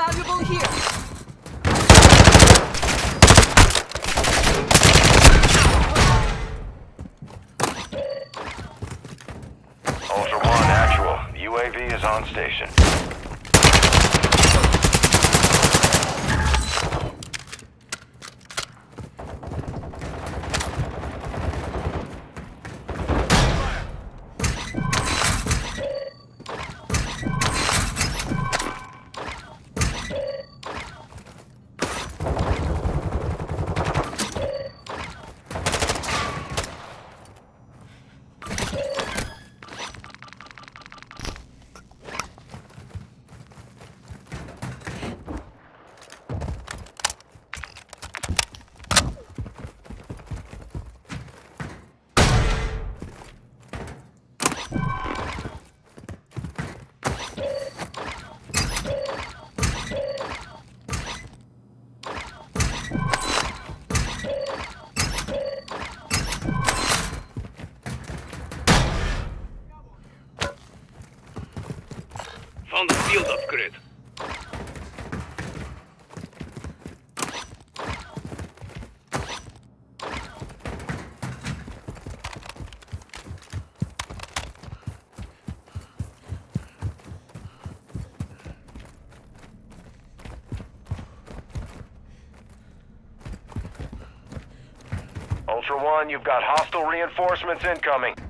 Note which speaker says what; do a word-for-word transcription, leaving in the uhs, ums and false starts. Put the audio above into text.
Speaker 1: valuable here.
Speaker 2: Ultra One, actual. U A V is on station.
Speaker 3: Found a field upgrade.
Speaker 2: Ultra One, you've got hostile reinforcements incoming.